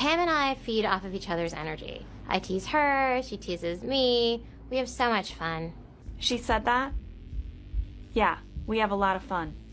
Pam and I feed off of each other's energy. I tease her, she teases me. We have so much fun. She said that? Yeah, we have a lot of fun.